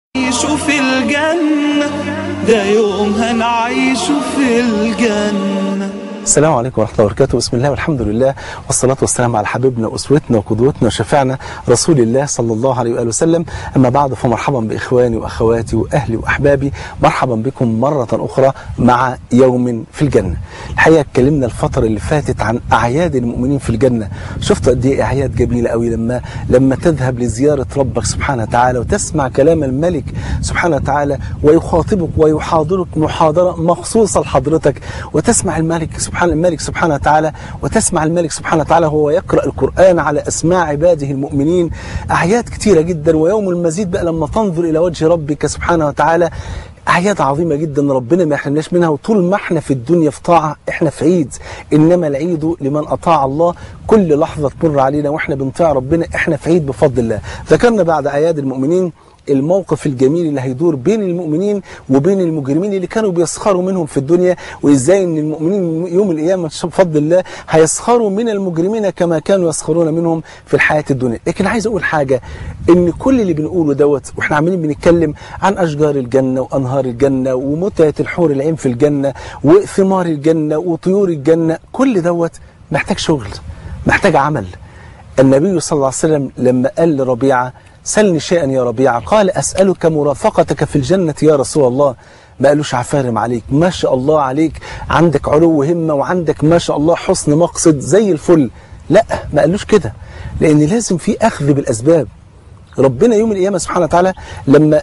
نعيش في الجنة، ده يوم هنعيش في الجنة. السلام عليكم ورحمة الله وبركاته. بسم الله والحمد لله والصلاة والسلام على حبيبنا وأسوتنا وقدوتنا وشفيعنا رسول الله صلى الله عليه وآله وسلم. أما بعد، فمرحبا بإخواني وأخواتي وأهلي وأحبابي، مرحبا بكم مرة أخرى مع يوم في الجنة. الحقيقة اتكلمنا الفترة اللي فاتت عن أعياد المؤمنين في الجنة. شفت قد إيه أعياد جميلة قوي لما تذهب لزيارة ربك سبحانه وتعالى وتسمع كلام الملك سبحانه وتعالى ويخاطبك ويحاضرك محاضرة مخصوصة لحضرتك، وتسمع الملك سبحانه وتعالى وتسمع الملك سبحانه وتعالى وهو يقرأ القرآن على أسماع عباده المؤمنين. أعياد كتيرة جدا، ويوم المزيد بقى لما تنظر إلى وجه ربك سبحانه وتعالى أعياد عظيمة جدا ربنا ما يحرمناش منها. وطول ما احنا في الدنيا في طاعة احنا في عيد، إنما العيد لمن أطاع الله. كل لحظة تمر علينا واحنا بنطيع ربنا احنا في عيد بفضل الله. ذكرنا بعد أعياد المؤمنين الموقف الجميل اللي هيدور بين المؤمنين وبين المجرمين اللي كانوا بيسخروا منهم في الدنيا، وإزاي إن المؤمنين يوم القيامة بفضل الله هيسخروا من المجرمين كما كانوا يسخرون منهم في الحياة الدنيا. لكن عايز أقول حاجة، إن كل اللي بنقوله دوت وإحنا عمالين بنتكلم عن أشجار الجنة وأنهار الجنة ومتعة الحور العين في الجنة وثمار الجنة وطيور الجنة، كل دوت محتاج شغل، محتاج عمل. النبي صلى الله عليه وسلم لما قال لربيعة: سلني شيئا يا ربيعة، قال: أسألك مرافقتك في الجنة يا رسول الله. ما قالوش عفارم عليك، ما شاء الله عليك، عندك علو همة وعندك ما شاء الله حسن مقصد زي الفل. لا، ما قالوش كده، لأن لازم في أخذ بالأسباب. ربنا يوم القيامة سبحانه وتعالى لما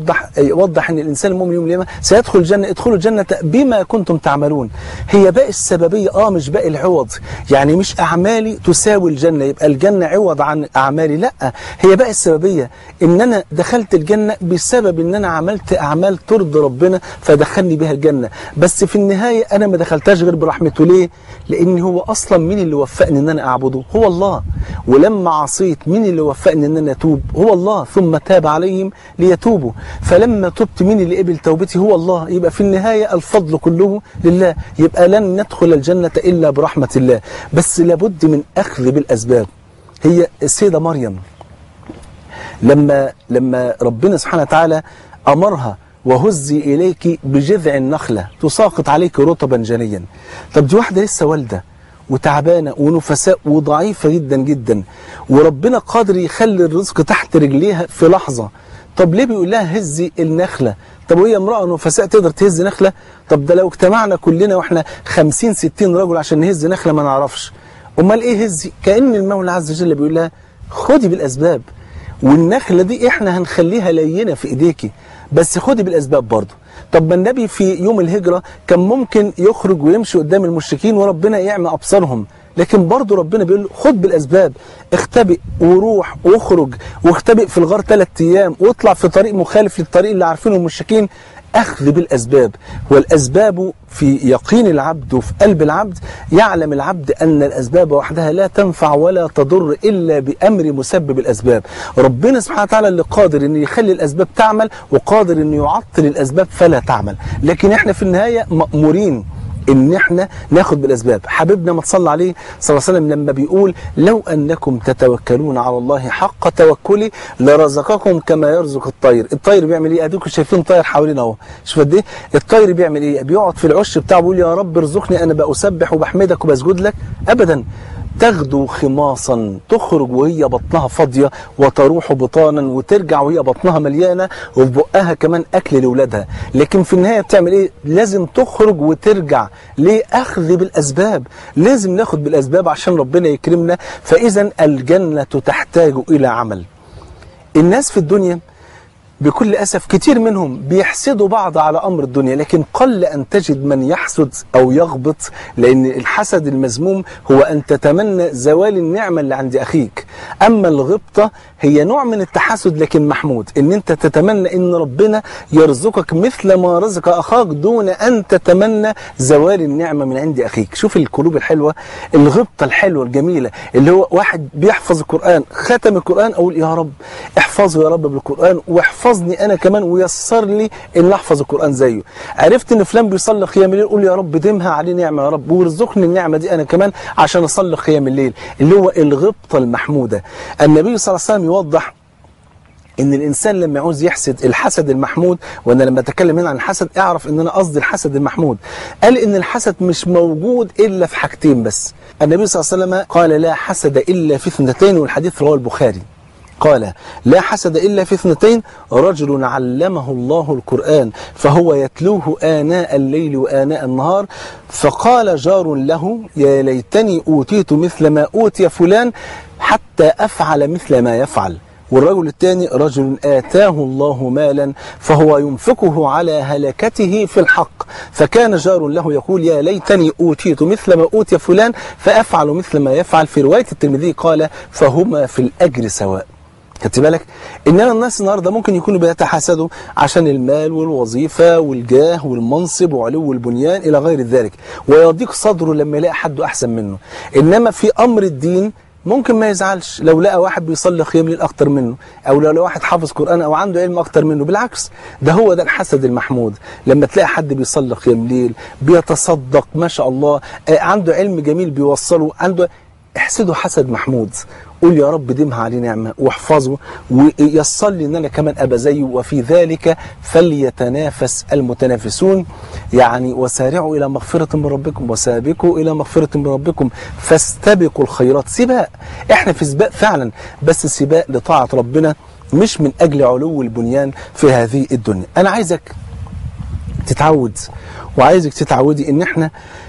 وضح ان الانسان المؤمن يوم القيامة سيدخل الجنة: ادخلوا الجنة بما كنتم تعملون. هي باقي السببية، مش باقي العوض، يعني مش اعمالي تساوي الجنة يبقى الجنة عوض عن اعمالي، لا، هي باقي السببية ان انا دخلت الجنة بسبب ان انا عملت اعمال ترضي ربنا فدخلني بها الجنة. بس في النهاية انا ما دخلتهاش غير برحمته. ليه؟ لان هو اصلا مين اللي وفقني ان انا اعبده؟ هو الله. ولما عصيت مين اللي وفقني ان انا اتوب؟ هو الله. ثم تاب عليهم ليتوبوا. فلما تبت مين اللي قبل توبتي؟ هو الله. يبقى في النهاية الفضل كله لله. يبقى لن ندخل الجنة إلا برحمة الله، بس لابد من أخذ بالأسباب. هي السيدة مريم لما ربنا سبحانه وتعالى أمرها: وهزي إليك بجذع النخلة تساقط عليك رطبا جنيا. طب دي واحدة لسه والدة وتعبانة ونفساء وضعيفة جدا جدا، وربنا قادر يخلي الرزق تحت رجليها في لحظة. طب ليه بيقول لها هزي النخلة؟ طب وهي امرأة نفساء تقدر تهز نخلة؟ طب ده لو اجتمعنا كلنا واحنا 50-60 رجل عشان نهز نخلة ما نعرفش. امال ايه هزي؟ كأن المولى عز وجل بيقول لها خدي بالأسباب، والنخلة دي احنا هنخليها لينة في ايديكي، بس خدي بالأسباب برضه. طب ما النبي في يوم الهجرة كان ممكن يخرج ويمشي قدام المشركين وربنا يعمى أبصارهم، لكن برضه ربنا بيقول له خد بالأسباب، اختبئ وروح واخرج واختبئ في الغار 3 أيام واطلع في طريق مخالف للطريق اللي عارفينه المشركين. أخذ بالأسباب. والأسباب في يقين العبد وفي قلب العبد. يعلم العبد أن الأسباب وحدها لا تنفع ولا تضر إلا بأمر مسبب الأسباب. ربنا سبحانه وتعالى اللي قادر أن يخلي الأسباب تعمل وقادر أن يعطل الأسباب فلا تعمل، لكن احنا في النهاية مأمورين ان احنا ناخد بالاسباب. حبيبنا ما تصلى عليه صلى الله عليه وسلم لما بيقول: لو انكم تتوكلون على الله حق توكله لرزقكم كما يرزق الطير. الطير بيعمل ايه؟ اديكم شايفين طير حوالينا اهو، شوف قد ايه الطير بيعمل ايه؟ بيقعد في العش بتاعه بيقول: يا رب ارزقني، انا بسبح وبحمدك وبسجد لك؟ ابدا. تغدو خماصا، تخرج وهي بطنها فاضية وتروح بطانا، وترجع وهي بطنها مليانة وفي بقها كمان أكل لأولادها. لكن في النهاية بتعمل إيه؟ لازم تخرج وترجع. ليه؟ أخذ بالأسباب. لازم ناخد بالأسباب عشان ربنا يكرمنا. فإذا الجنة تحتاج إلى عمل. الناس في الدنيا بكل أسف كتير منهم بيحسدوا بعض على أمر الدنيا، لكن قل أن تجد من يحسد أو يغبط، لأن الحسد المذموم هو أن تتمنى زوال النعمة اللي عند أخيك. أما الغبطة هي نوع من التحسد لكن محمود، أن أنت تتمنى أن ربنا يرزقك مثل ما رزق أخاك دون أن تتمنى زوال النعمة من عند أخيك. شوف القلوب الحلوة، الغبطة الحلوة الجميلة، اللي هو واحد بيحفظ القرآن، ختم القرآن، أقول يا رب احفظه يا رب بالقرآن، واحفظني أنا كمان ويسر لي إن أحفظ القرآن زيه. عرفت إن فلان بيصلي قيام الليل، قول يا رب دمها عليه نعمة يا رب، وارزقني النعمة دي أنا كمان عشان أصلي قيام الليل، اللي هو الغبطة المحمودة. النبي صلى الله عليه وسلم يوضح ان الانسان لما يعوز يحسد الحسد المحمود، وانا لما اتكلم هنا عن الحسد اعرف ان انا قصدي الحسد المحمود، قال ان الحسد مش موجود الا في حاجتين بس. النبي صلى الله عليه وسلم قال لا حسد الا في اثنتين، والحديث رواه البخاري. قال لا حسد إلا في اثنتين: رجل علمه الله القرآن فهو يتلوه آناء الليل وآناء النهار، فقال جار له يا ليتني أوتيت مثل ما أوتي فلان حتى أفعل مثل ما يفعل. والرجل الثاني: رجل آتاه الله مالا فهو ينفقه على هلكته في الحق، فكان جار له يقول يا ليتني أوتيت مثل ما أوتي فلان فأفعل مثل ما يفعل. في رواية الترمذي قال فهما في الأجر سواء. خدت بالك؟ إنما الناس النهارده ممكن يكونوا بيتحاسدوا عشان المال والوظيفة والجاه والمنصب وعلو البنيان إلى غير ذلك، ويضيق صدره لما يلاقي حد أحسن منه. إنما في أمر الدين ممكن ما يزعلش لو لقى واحد بيصلي قيام ليل أكتر منه، أو لو لقى واحد حافظ قرآن أو عنده علم أكتر منه. بالعكس، ده هو ده الحسد المحمود. لما تلاقي حد بيصلي قيام ليل، بيتصدق ما شاء الله، عنده علم جميل بيوصله، عنده، احسده حسد محمود. قول يا رب دمها عليه نعمة واحفظه ويصل لي ان انا كمان ابقى زيه. وفي ذلك فليتنافس المتنافسون، يعني وسارعوا الى مغفرة من ربكم وسابقوا الى مغفرة من ربكم فاستبقوا الخيرات. سباق، احنا في سباق فعلا، بس سباق لطاعة ربنا مش من اجل علو البنيان في هذه الدنيا. انا عايزك تتعود وعايزك تتعودي ان احنا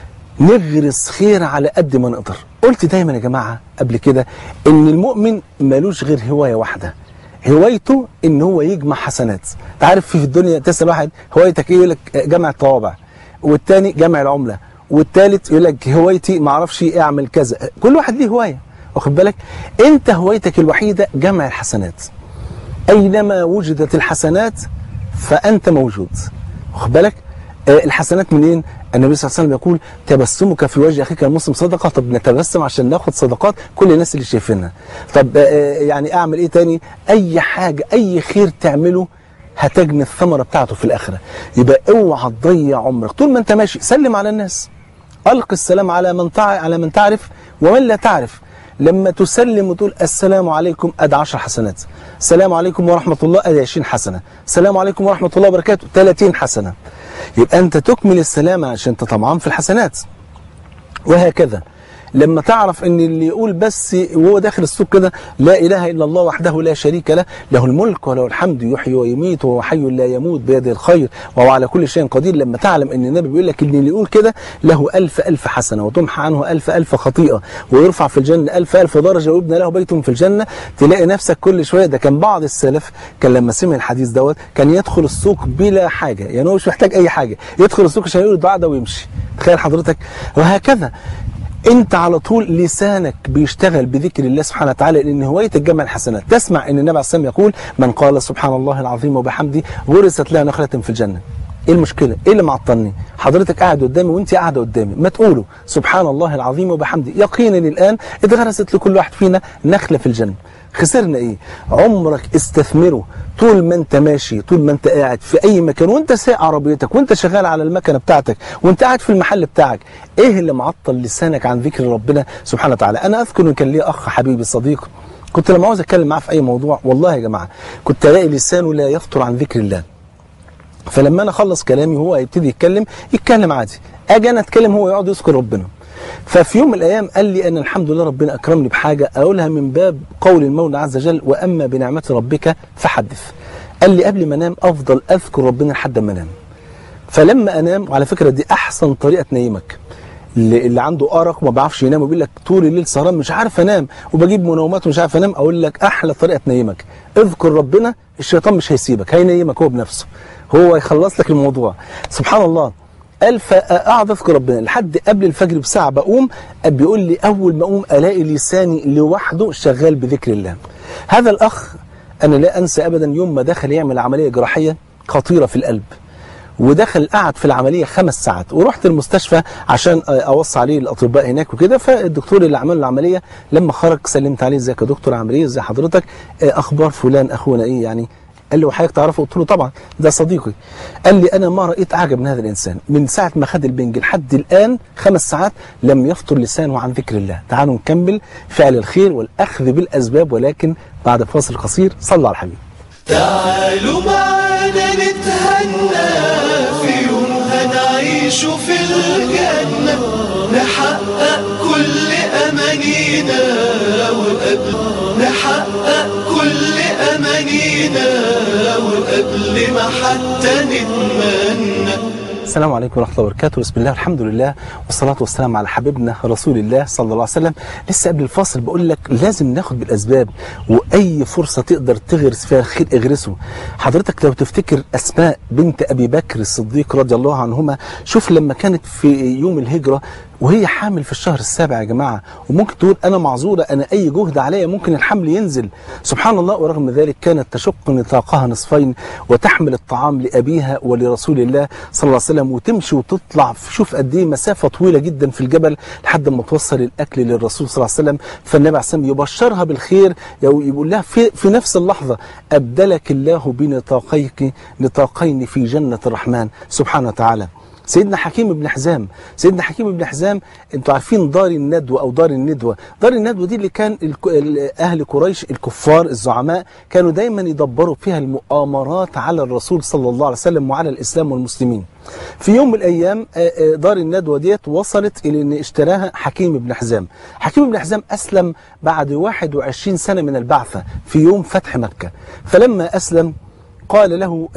نغرس خير على قد ما نقدر. قلت دايما يا جماعة قبل كده ان المؤمن مالوش غير هواية واحدة، هوايته ان هو يجمع حسنات. تعرف في الدنيا تسأل واحد هوايتك ايه، يقول لك جمع الطوابع، والتاني جمع العملة، والتالت يقول لك هوايتي معرفش اعمل كذا. كل واحد ليه هواية، واخد بالك؟ انت هوايتك الوحيدة جمع الحسنات. اينما وجدت الحسنات فانت موجود، واخد بالك؟ الحسنات منين؟ النبي صلى الله عليه وسلم يقول تبسمك في وجه اخيك المسلم صدقه. طب نتبسم عشان ناخد صدقات كل الناس اللي شايفينها. طب يعني اعمل ايه تاني؟ اي حاجه، اي خير تعمله هتجني الثمره بتاعته في الاخره. يبقى اوعى تضيع عمرك طول ما انت ماشي. سلم على الناس، الق السلام على من تعرف ومن لا تعرف. لما تسلم وتقول السلام عليكم ادي 10 حسنات، السلام عليكم ورحمه الله ادي 20 حسنه، السلام عليكم ورحمه الله وبركاته 30 حسنه. يبقى انت تكمل السلام عشان انت طمعان في الحسنات. وهكذا لما تعرف ان اللي يقول بس وهو داخل السوق كده لا اله الا الله وحده لا شريك له، له الملك وله الحمد يحيي ويميت وهو حي لا يموت بيده الخير وهو على كل شيء قدير. لما تعلم ان النبي بيقول لك ان اللي يقول كده له 1000 حسنه وتمحى عنه 1000 خطيئه ويرفع في الجنه 1000 درجه ويبنى له بيت في الجنه. تلاقي نفسك كل شويه. ده كان بعض السلف كان لما سمع الحديث دوت كان يدخل السوق بلا حاجه، يعني هو مش محتاج اي حاجه، يدخل السوق عشان يقول الدعاء ده ويمشي. تخيل حضرتك. وهكذا انت على طول لسانك بيشتغل بذكر الله سبحانه وتعالى، لان هوايتك جمع الحسنات. تسمع ان النبي عليه الصلاه والسلام يقول من قال سبحان الله العظيم وبحمده غرست له نخله في الجنه. ايه المشكله؟ ايه اللي معطلني؟ حضرتك قاعد قدامي وانت قاعده قدامي، ما تقولوا سبحان الله العظيم وبحمده. يقينا الان اتغرست لكل واحد فينا نخله في الجنه. خسرنا ايه؟ عمرك استثمره طول ما انت ماشي، طول ما انت قاعد في اي مكان، وانت سايق عربيتك، وانت شغال على المكنه بتاعتك، وانت قاعد في المحل بتاعك. ايه اللي معطل لسانك عن ذكر ربنا سبحانه وتعالى؟ انا اذكر ان كان لي اخ حبيبي صديق، كنت لما عاوز اتكلم معاه في اي موضوع والله يا جماعه كنت الاقي لسانه لا يفطر عن ذكر الله. فلما انا اخلص كلامي وهو يبتدي يتكلم عادي، اجي انا اتكلم هو يقعد يذكر ربنا. ففي يوم من الايام قال لي ان الحمد لله ربنا اكرمني بحاجه اقولها من باب قول المولى عز وجل واما بنعمه ربك فحدث. قال لي قبل ما انام افضل اذكر ربنا لحد ما انام. فلما انام، وعلى فكره دي احسن طريقه تنيمك، اللي عنده ارق وما بيعرفش ينام وبيقول لك طول الليل سهران مش عارف انام وبجيب منومات ومش عارف انام، اقول لك احلى طريقه تنيمك اذكر ربنا. الشيطان مش هيسيبك، هينيمك هو بنفسه، هو يخلص لك الموضوع. سبحان الله. قال فاقعد اذكر ربنا لحد قبل الفجر بساعه. بقوم بيقول لي اول ما اقوم الاقي لساني لوحده شغال بذكر الله. هذا الاخ انا لا انسى ابدا يوم ما دخل يعمل عمليه جراحيه خطيره في القلب، ودخل قعد في العمليه 5 ساعات، ورحت المستشفى عشان اوصي عليه الاطباء هناك وكده. فالدكتور اللي عمل له العمليه لما خرج سلمت عليه ازيك يا دكتور عامل ايه، ازي حضرتك، اخبار فلان اخونا ايه يعني. قال لي وحضرتك تعرفه؟ قلت له طبعا ده صديقي. قال لي انا ما رايت اعجب من هذا الانسان، من ساعه ما خد البنج لحد الان 5 ساعات لم يفطر لسانه عن ذكر الله. تعالوا نكمل فعل الخير والاخذ بالاسباب، ولكن بعد فاصل قصير. صلوا على الحبيب. تعالوا معانا نتهنى في يوم هنعيش في الجنة، نحقق كل أمانينا نحقق كل أمانينا وقبل ما حتى نتمنى. السلام عليكم ورحمة الله وبركاته. بسم الله والحمد لله والصلاة والسلام على حبيبنا رسول الله صلى الله عليه وسلم. لسه قبل الفاصل بقول لك لازم ناخد بالأسباب، وأي فرصة تقدر تغرس فيها الخير اغرسه. حضرتك لو تفتكر أسماء بنت أبي بكر الصديق رضي الله عنهما، شوف لما كانت في يوم الهجرة وهي حامل في الشهر السابع يا جماعة، وممكن تقول أنا معذورة، أنا أي جهد عليا ممكن الحمل ينزل، سبحان الله، ورغم ذلك كانت تشق نطاقها نصفين وتحمل الطعام لأبيها ولرسول الله صلى الله عليه وسلم، وتمشي وتطلع شوف قد ايه مسافة طويلة جدا في الجبل لحد ما توصل الأكل للرسول صلى الله عليه وسلم. فالنبي عليه الصلاة والسلام يبشرها بالخير، يقول لها في نفس اللحظة أبدلك الله نطاقين في جنة الرحمن سبحانه وتعالى. سيدنا حكيم بن حزام، انتوا عارفين دار الندوة او دار الندوة. دار الندوة دي اللي كان اهل قريش الكفار الزعماء كانوا دايما يدبروا فيها المؤامرات على الرسول صلى الله عليه وسلم وعلى الاسلام والمسلمين. في يوم من الايام دار الندوة ديت وصلت الى ان اشتراها حكيم بن حزام. حكيم بن حزام اسلم بعد 21 سنة من البعثة في يوم فتح مكة. فلما اسلم قال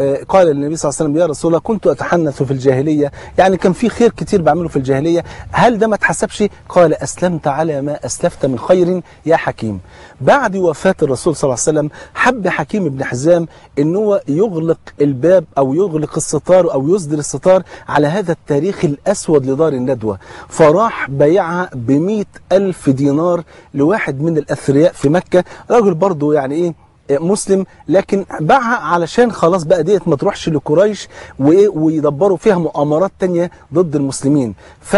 للنبي صلى الله عليه وسلم يا رسول الله كنت أتحنث في الجاهلية، يعني كان في خير كتير بعمله في الجاهلية، هل ده ما تحسبش؟ قال أسلمت على ما أسلفت من خير يا حكيم. بعد وفاة الرسول صلى الله عليه وسلم حب حكيم بن حزام ان هو يغلق الباب أو يغلق الستار أو يصدر الستار على هذا التاريخ الأسود لدار الندوة، فراح بيعها ب100,000 دينار لواحد من الأثرياء في مكة، راجل برضه يعني إيه مسلم، لكن باعها علشان خلاص بقى ديت ما تروحش لقريش ويدبروا فيها مؤامرات تانية ضد المسلمين.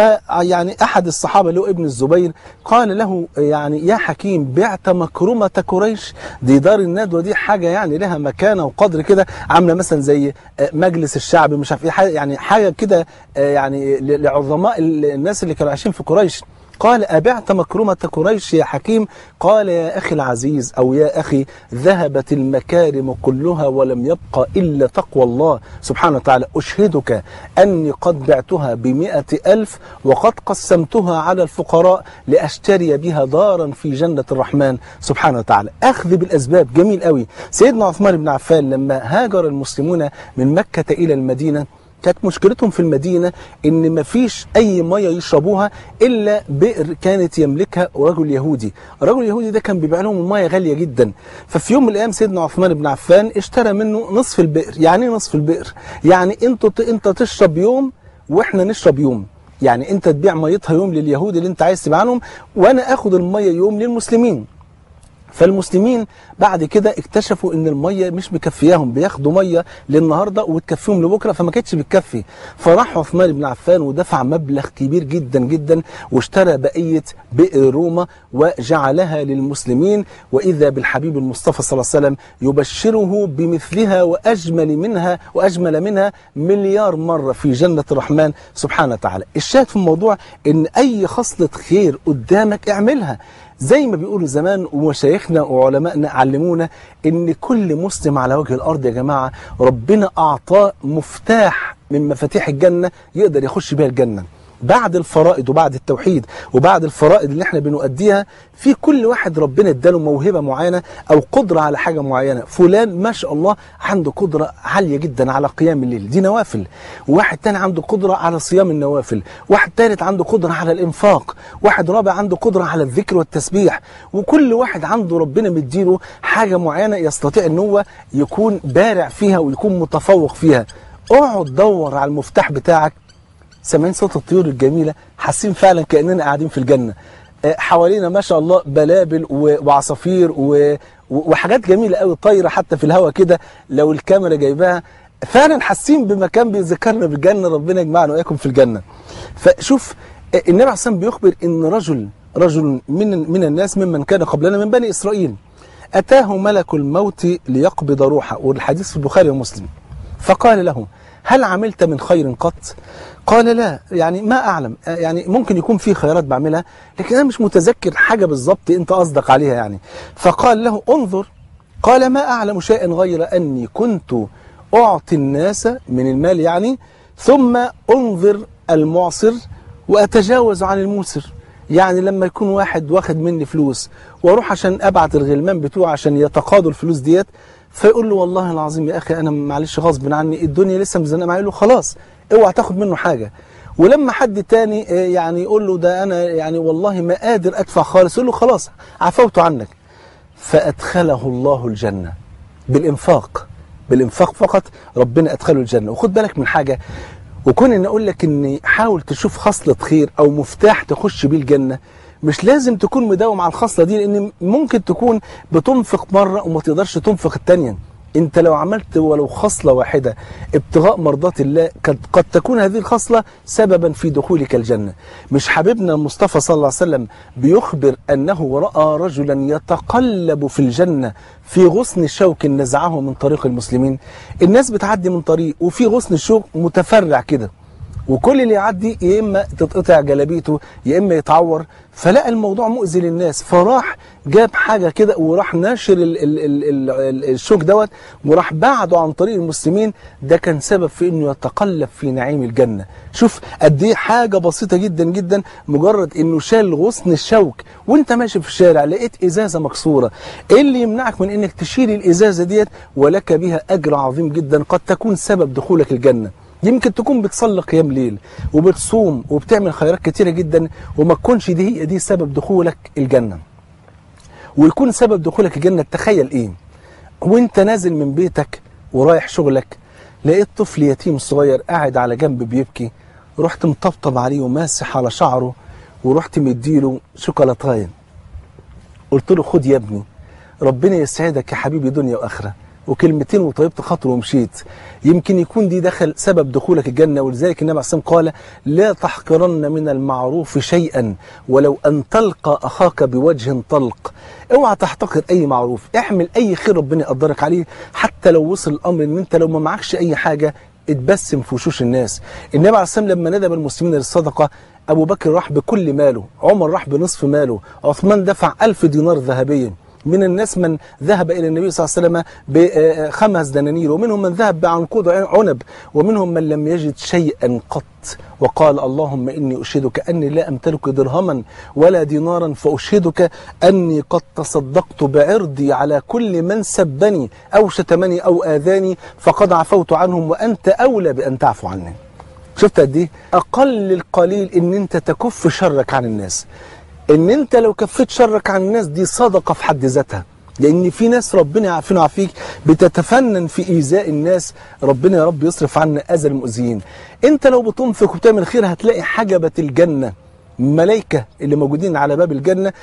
فيعني احد الصحابة اللي هو ابن الزبير قال له يعني يا حكيم بعت مكرمة قريش، دي دار الندوة دي حاجة يعني لها مكانة وقدر كده، عاملة مثلا زي مجلس الشعب مش عارف ايه، يعني حاجة كده يعني لعظماء الناس اللي كانوا عايشين في قريش. قال أبعت مكرمة قريش يا حكيم؟ قال يا أخي العزيز أو يا أخي ذهبت المكارم كلها ولم يبقى إلا تقوى الله سبحانه وتعالى، أشهدك أني قد بعتها ب100,000 وقد قسمتها على الفقراء لأشتري بها دارا في جنة الرحمن سبحانه وتعالى. أخذ بالأسباب جميل قوي. سيدنا عثمان بن عفان لما هاجر المسلمون من مكة إلى المدينة كانت مشكلتهم في المدينة ان مفيش اي مية يشربوها الا بئر كانت يملكها رجل يهودي. الرجل اليهودي ده كان بيبيع لهم المية غالية جدا. ففي يوم من الايام سيدنا عثمان بن عفان اشترى منه نصف البئر. يعني ايه نصف البئر؟ يعني انت تشرب يوم واحنا نشرب يوم، يعني انت تبيع ميتها يوم لليهود اللي انت عايز تبيع لهم، وانا اخد المية يوم للمسلمين. فالمسلمين بعد كده اكتشفوا ان المية مش مكفياهم، بياخدوا مية للنهاردة وتكفيهم لبكرة، فما كانتش بتكفي. فراح عثمان بن عفان ودفع مبلغ كبير جدا جدا واشترى بقية بئر روما وجعلها للمسلمين، واذا بالحبيب المصطفى صلى الله عليه وسلم يبشره بمثلها واجمل منها مليار مرة في جنة الرحمن سبحانه وتعالى. الشاهد في الموضوع ان اي خصلة خير قدامك اعملها، زي ما بيقولوا زمان ومشايخنا وعلمائنا علمونا ان كل مسلم على وجه الارض يا جماعة ربنا اعطاه مفتاح من مفاتيح الجنة يقدر يخش بها الجنة. بعد الفرائض وبعد التوحيد وبعد الفرائض اللي احنا بنؤديها، في كل واحد ربنا اداله موهبة معينة او قدرة على حاجة معينة. فلان ما شاء الله عنده قدرة عالية جدا على قيام الليل، دي نوافل. واحد تاني عنده قدرة على صيام النوافل، واحد تالت عنده قدرة على الانفاق، واحد رابع عنده قدرة على الذكر والتسبيح. وكل واحد عنده ربنا مديله حاجة معينة يستطيع ان هو يكون بارع فيها ويكون متفوق فيها. اقعد دور على المفتاح بتاعك. سامعين صوت الطيور الجميلة، حاسين فعلا كأننا قاعدين في الجنة. حوالينا ما شاء الله بلابل وعصافير وحاجات جميلة قوي طايرة حتى في الهواء كده، لو الكاميرا جايباها فعلا حاسين بمكان بيذكرنا بالجنة. ربنا يجمعنا وإياكم في الجنة. فشوف النبي عليه الصلاة والسلام بيخبر إن رجل من الناس ممن كان قبلنا من بني إسرائيل أتاه ملك الموت ليقبض روحه، والحديث في البخاري ومسلم. فقال له هل عملت من خير قط؟ قال لا، يعني ما أعلم، يعني ممكن يكون في خيرات بعملها لكن أنا مش متذكر حاجة بالضبط أنت قصدك عليها يعني. فقال له انظر قال ما أعلم شيئا غير أني كنت أعطي الناس من المال يعني، ثم أنظر المعصر وأتجاوز عن الموسر. يعني لما يكون واحد واخد مني فلوس واروح عشان ابعت الغلمان بتوعه عشان يتقاضوا الفلوس ديت، فيقول له والله العظيم يا اخي انا معلش غصب عني الدنيا لسه مزنقه معايا، له خلاص اوعى تاخد منه حاجه. ولما حد تاني يعني يقول له ده انا يعني والله ما قادر ادفع خالص، يقول له خلاص عفوت عنك. فادخله الله الجنه بالانفاق، بالانفاق فقط ربنا ادخله الجنه. وخد بالك من حاجه، وكون ان اقول لك ان حاول تشوف خصله خير او مفتاح تخش بيه الجنه، مش لازم تكون مداوم على الخصله دي، لان ممكن تكون بتنفق مره وما تقدرش تنفق الثانيه. انت لو عملت ولو خصله واحده ابتغاء مرضات الله قد تكون هذه الخصله سببا في دخولك الجنه. مش حبيبنا المصطفى صلى الله عليه وسلم بيخبر انه راى رجلا يتقلب في الجنه في غصن شوك نزعه من طريق المسلمين. الناس بتعدي من طريق وفي غصن الشوك متفرع كده، وكل اللي يعدي يا اما تتقطع جلابيته يا اما يتعور، فلقى الموضوع مؤذي للناس، فراح جاب حاجه كده وراح ناشر الشوك دوت وراح بعده عن طريق المسلمين. ده كان سبب في انه يتقلب في نعيم الجنه. شوف قد ايه حاجه بسيطه جدا جدا، مجرد انه شال غصن الشوك وانت ماشي في الشارع لقيت ازازه مكسوره، ايه اللي يمنعك من انك تشيل الازازه ديت ولك بها اجر عظيم جدا قد تكون سبب دخولك الجنه. يمكن تكون بتصلي قيام ليل وبتصوم وبتعمل خيرات كتيرة جدا وما تكونش دي سبب دخولك الجنة، ويكون سبب دخولك الجنة. تخيل ايه وانت نازل من بيتك ورايح شغلك لقيت طفل يتيم صغير قاعد على جنب بيبكي، رحت مطبطب عليه وماسح على شعره ورحت مديله شوكولاتايه، قلت له خد يا ابني ربنا يسعدك يا حبيبي دنيا واخره، وكلمتين وطيبت خاطره ومشيت. يمكن يكون دي دخل سبب دخولك الجنة. ولذلك النبي عليه الصلاة والسلام قال لا تحقرن من المعروف شيئا ولو أن تلقى أخاك بوجه طلق. اوعى تحتقر أي معروف، اعمل أي خير ربنا يقدرك عليه، حتى لو وصل الأمر ان انت لو ما معكش أي حاجة اتبسم في وشوش الناس. النبي عليه الصلاة والسلام لما ندب المسلمين للصدقة، أبو بكر راح بكل ماله، عمر راح بنصف ماله، عثمان دفع 1000 دينار ذهبيا. من الناس من ذهب إلى النبي صلى الله عليه وسلم ب5 دنانير، ومنهم من ذهب بعنقود عنب، ومنهم من لم يجد شيئا قط وقال اللهم إني أشهدك أني لا أمتلك درهما ولا دينارا، فأشهدك أني قد تصدقت بعرضي على كل من سبني أو شتمني أو آذاني فقد عفوت عنهم وأنت أولى بأن تعفو عني. شفت قد إيه؟ أقل القليل إن أنت تكف شرك عن الناس، ان انت لو كفيت شرك عن الناس دي صدقة في حد ذاتها. لان في ناس ربنا يعافينا ويعافيك بتتفنن في ايذاء الناس، ربنا يا رب يصرف عنا اذى المؤذيين. انت لو بتنفق وبتعمل خير هتلاقي حجبة الجنة، ملائكة اللي موجودين على باب الجنة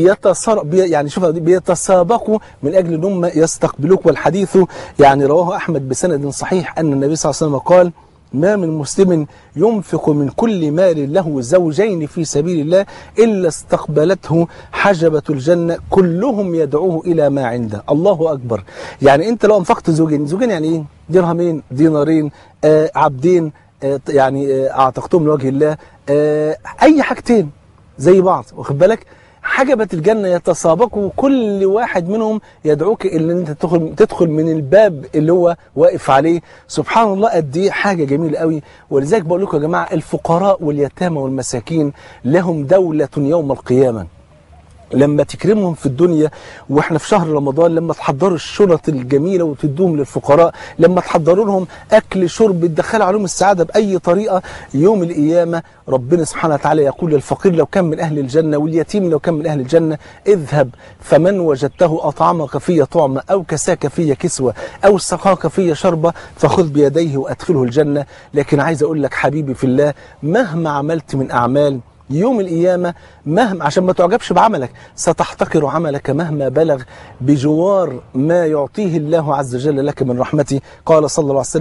بيتسابقوا من اجل ان هم يستقبلوك. والحديث يعني رواه احمد بسند صحيح ان النبي صلى الله عليه وسلم قال ما من مسلم ينفق من كل مال له زوجين في سبيل الله إلا استقبلته حجبة الجنة كلهم يدعوه إلى ما عنده. الله أكبر. يعني أنت لو أنفقت زوجين يعني إيه؟ درهمين، دينارين، عبدين، يعني أعتقتهم لوجه الله، أي حاجتين زي بعض، واخد بالك؟ حجبة الجنة يتسابقوا كل واحد منهم يدعوك ان انت تدخل من الباب اللي هو واقف عليه. سبحان الله قد ايه حاجة جميلة قوي. ولذلك بقول لكم يا جماعة الفقراء واليتامى والمساكين لهم دولة يوم القيامة. لما تكرمهم في الدنيا واحنا في شهر رمضان، لما تحضروا الشنط الجميله وتدوهم للفقراء، لما تحضروا لهم اكل شرب تدخلوا عليهم السعاده باي طريقه، يوم القيامه ربنا سبحانه وتعالى يقول للفقير لو كان من اهل الجنه واليتيم لو كان من اهل الجنه اذهب فمن وجدته اطعمك في طعمه او كساك في كسوه او سقاك في شربه فخذ بيديه وادخله الجنه. لكن عايز اقول لك حبيبي في الله، مهما عملت من اعمال يوم القيامة، مهما عشان ما تعجبش بعملك ستحتقر عملك مهما بلغ بجوار ما يعطيه الله عز وجل لك من رحمته. قال صلى الله عليه وسلم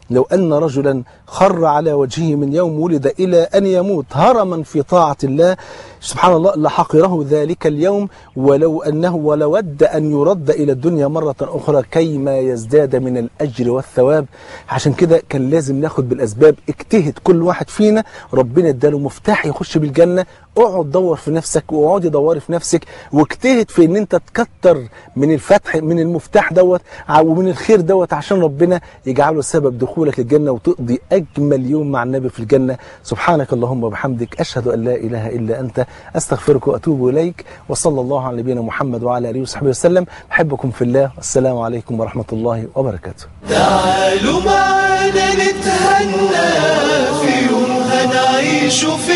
لو أن رجلا خر على وجهه من يوم ولد إلى أن يموت هرما في طاعة الله سبحان الله لحقره ذلك اليوم، ولو ود أن يرد إلى الدنيا مرة أخرى كيما يزداد من الأجر والثواب. عشان كده كان لازم ناخد بالأسباب. اجتهد كل واحد فينا، ربنا اداله مفتاح يخش بالجنة. اقعد دور في نفسك واقعدي دوري في نفسك، واجتهد في ان انت تكتر من الفتح من المفتاح دوت ومن الخير دوت عشان ربنا يجعله سبب دخولك الجنة وتقضي أجمل يوم مع النبي في الجنة. سبحانك اللهم وبحمدك، أشهد أن لا إله إلا أنت، أستغفرك وأتوب إليك. وصلى الله على نبينا محمد وعلى آله وصحبه وسلم. بحبكم في الله، والسلام عليكم ورحمة الله وبركاته. تعالوا معنا نتهنى في يوم هنعيش في